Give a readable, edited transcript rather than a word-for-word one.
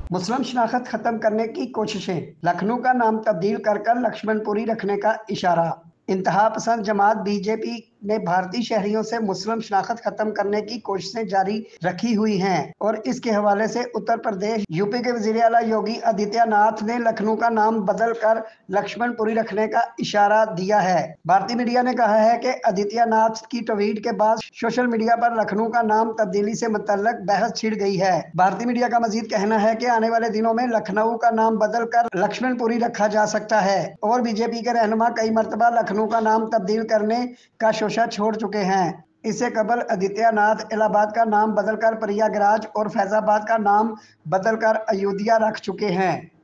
मुस्लिम शनाख्त खत्म करने की कोशिशें, लखनऊ का नाम तब्दील कर लक्ष्मणपुरी रखने का इशारा। इंतहा पसंद जमात बीजेपी ने भारतीय शहरियों से मुस्लिम शनाख्त खत्म करने की कोशिशें जारी रखी हुई हैं और इसके हवाले से उत्तर प्रदेश यूपी के वजीर आला योगी आदित्यनाथ ने लखनऊ का नाम बदल कर लक्ष्मणपुरी रखने का इशारा दिया है। भारतीय मीडिया ने कहा है कि आदित्यनाथ की ट्वीट के बाद सोशल मीडिया पर लखनऊ का नाम तब्दीली से मुतल्लक बहस छिड़ गई है। भारतीय मीडिया का मजीद कहना है कि आने वाले दिनों में लखनऊ का नाम बदल कर लक्ष्मणपुरी रखा जा सकता है और बीजेपी के रहनुमा कई मरतबा लखनऊ का नाम तब्दील करने का शोशा छोड़ चुके हैं। इससे कबल आदित्यनाथ इलाहाबाद का नाम बदलकर प्रयागराज और फैजाबाद का नाम बदलकर अयोध्या रख चुके हैं।